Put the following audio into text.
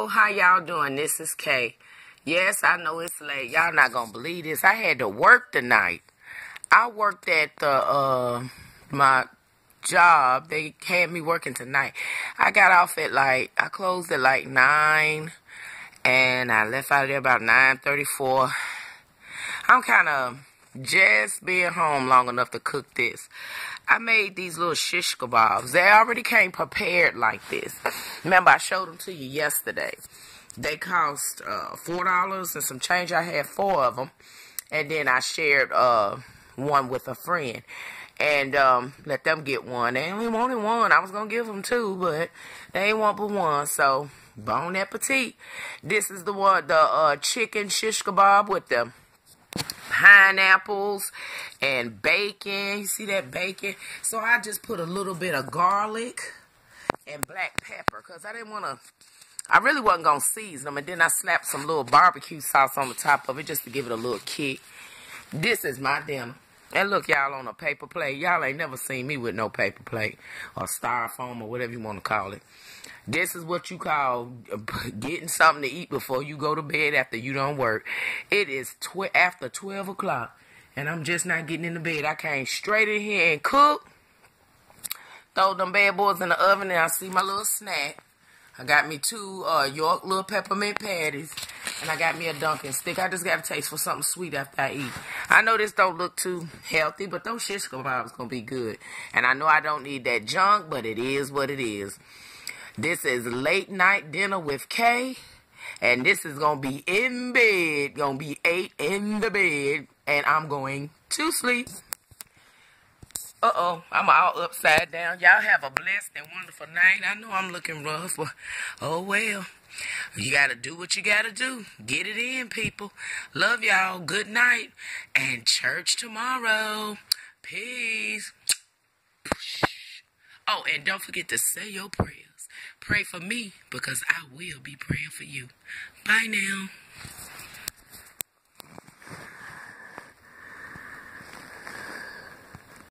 Hello, how y'all doing? This is Kay. Yes, I know it's late. Y'all not gonna believe this. I had to work tonight. I worked at the my job. They had me working tonight. I got off at I closed at 9, and I left out of there about 9:34. I'm kind of just being home long enough to cook this. I made these little shish kebabs. They already came prepared like this. Remember, I showed them to you yesterday. They cost $4 and some change. I had 4 of them. And then I shared one with a friend. And let them get one. They only wanted one. I was going to give them 2, but they ain't want but one. So, bon appetit. This is the one, the chicken shish kebab with the pineapples and bacon. You see that bacon? So I just put a little bit of garlic and black pepper because I didn't want to, I really wasn't going to season them. And then I slapped some little barbecue sauce on the top of it just to give it a little kick. This is my dinner. And look, y'all, on a paper plate. Y'all ain't never seen me with no paper plate or styrofoam or whatever you want to call it. This is what you call getting something to eat before you go to bed after you don't work. It is after 12 o'clock, and I'm just not getting into bed. I came straight in here and cooked. Throw them bad boys in the oven, and I see my little snack. I got me 2 York little peppermint patties, and I got me a Dunkin' stick. I just got a taste for something sweet after I eat. I know this don't look too healthy, but those shish kebabs gonna be good. And I know I don't need that junk, but it is what it is. This is late night dinner with Kay, and this is gonna be in bed. Gonna be 8 in the bed, and I'm going to sleep. Uh-oh, I'm all upside down. Y'all have a blessed and wonderful night. I know I'm looking rough, but oh well. You gotta do what you gotta do. Get it in, people. Love y'all. Good night. And church tomorrow. Peace. Oh, and don't forget to say your prayers. Pray for me because I will be praying for you. Bye now.